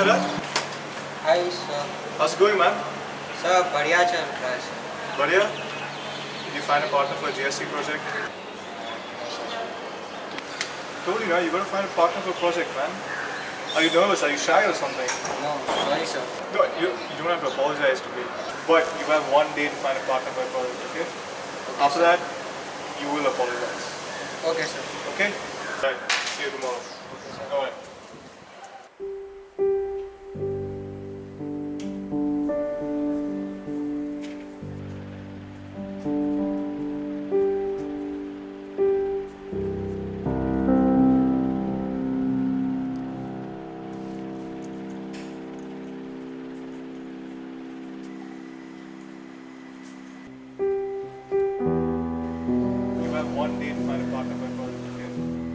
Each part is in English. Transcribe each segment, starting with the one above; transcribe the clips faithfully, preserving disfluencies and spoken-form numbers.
Jairath. Hi sir. How's it going, man? Sir, बढ़िया चल रहा है sir. बढ़िया? Did you find a partner for a G S T project? Told you, man, you gotta find a partner for a project, man. Are you nervous? Are you shy or something? No, sorry sir. No, you, you don't have to apologize to me. But you have one day to find a partner for a project, okay? okay After sir. that, you will apologize. Okay, sir. Okay? Right. See you tomorrow. Okay, sir. Alright. One day to find a partner for a project, okay?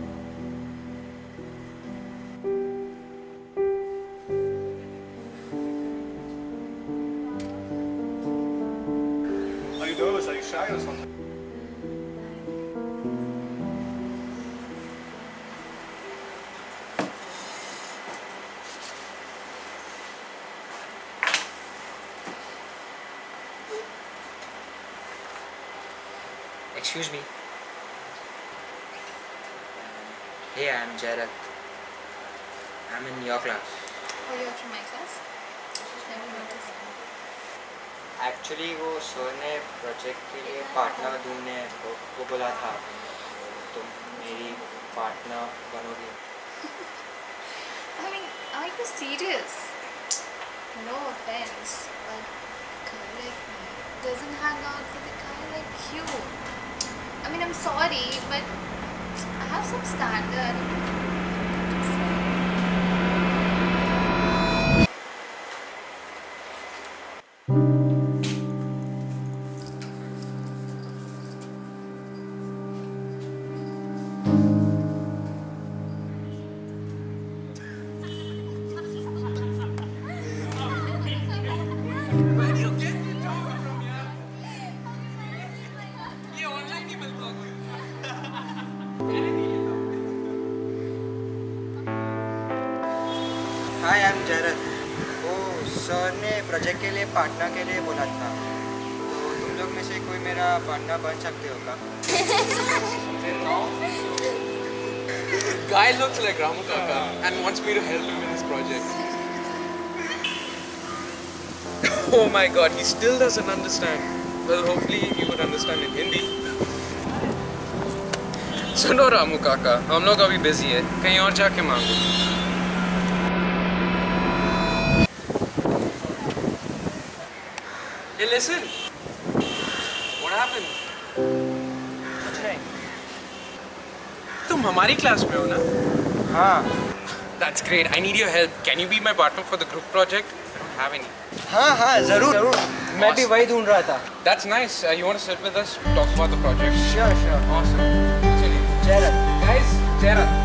Are you nervous? Are you shy or something? Excuse me. Hey, I'm Jairath. I'm in your class. Oh, you're from my class? Never noticed. Actually, वो sir ने project के लिए partner ढूंढने को, को बोला था. तुम मेरी पार्टनर बनोगी. I mean, are you serious? No offense, but a girl like me doesn't hang out with a guy like you. I mean, I'm sorry, but I have some standard. Hi, I'm Jairath. वो sir ने project के लिए partner के लिए बोला था. तो तुम लोग में से कोई मेरा पार्टनर बन सकते हो क्या? Guy looks like Ramu Kaka and wants me to help him in his project. Oh my God, he still doesn't understand. Well, hopefully he would understand in Hindi. सुनो रामू काका, हम लोग अभी बिजी है, कहीं और जाके मांगो. Hey, listen. What happened? कुछ नहीं. तुम हमारी क्लास में हो ना? हाँ. That's great. I need your help. Can you be my partner for the group project? I don't have any. हाँ हाँ जरूर जरूर. मैं भी वही ढूंढ रहा था. That's nice. Uh, you want to sit with us, talk about the project? Sure sure. Awesome. What's your name? Jairath. Guys, Jairath.